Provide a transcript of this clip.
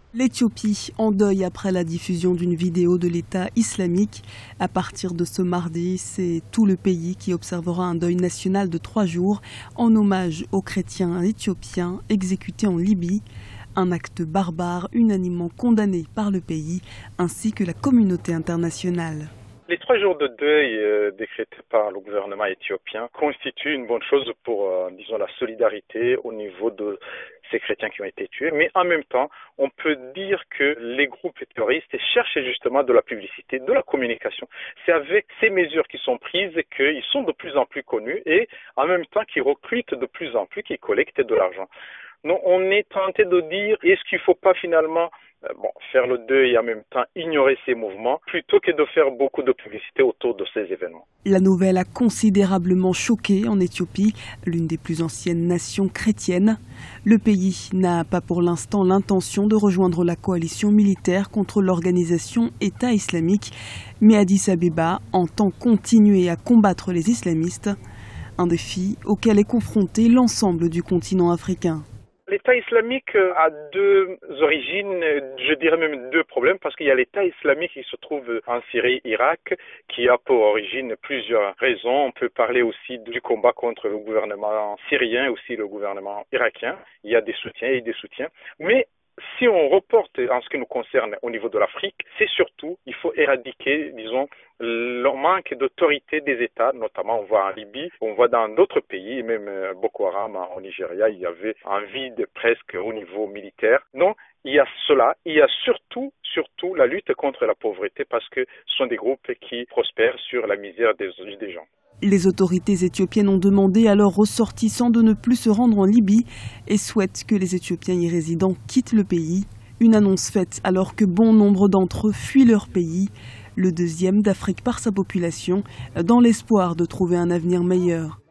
L'Éthiopie en deuil après la diffusion d'une vidéo de l'État islamique. À partir de ce mardi, c'est tout le pays qui observera un deuil national de 3 jours en hommage aux chrétiens éthiopiens exécutés en Libye. Un acte barbare unanimement condamné par le pays ainsi que la communauté internationale. Les 3 jours de deuil décrétés par le gouvernement éthiopien constituent une bonne chose pour, disons, la solidarité au niveau de ces chrétiens qui ont été tués. Mais en même temps, on peut dire que les groupes terroristes cherchent justement de la publicité, de la communication. C'est avec ces mesures qui sont prises qu'ils sont de plus en plus connus et en même temps qu'ils recrutent de plus en plus, qu'ils collectent de l'argent. Donc on est tenté de dire, est-ce qu'il ne faut pas finalement faire le deuil et en même temps ignorer ces mouvements plutôt que de faire beaucoup de publicité autour de ces événements. La nouvelle a considérablement choqué en Éthiopie, l'une des plus anciennes nations chrétiennes. Le pays n'a pas pour l'instant l'intention de rejoindre la coalition militaire contre l'organisation État islamique, mais Addis Abeba entend continuer à combattre les islamistes, un défi auquel est confronté l'ensemble du continent africain. L'État islamique a 2 origines, je dirais même 2 problèmes, parce qu'il y a l'État islamique qui se trouve en Syrie, Irak, qui a pour origine plusieurs raisons. On peut parler aussi du combat contre le gouvernement syrien, aussi le gouvernement irakien. Il y a des soutiens et des soutiens. Mais si on reporte en ce qui nous concerne au niveau de l'Afrique, c'est surtout, il faut éradiquer, disons, le manque d'autorité des États, notamment on voit en Libye, on voit dans d'autres pays, même Boko Haram au Nigeria, il y avait un vide presque au niveau militaire. Non, il y a cela, il y a surtout la lutte contre la pauvreté parce que ce sont des groupes qui prospèrent sur la misère des gens. Les autorités éthiopiennes ont demandé à leurs ressortissants de ne plus se rendre en Libye et souhaitent que les Éthiopiens y résidant quittent le pays. Une annonce faite alors que bon nombre d'entre eux fuient leur pays, le deuxième d'Afrique par sa population, dans l'espoir de trouver un avenir meilleur.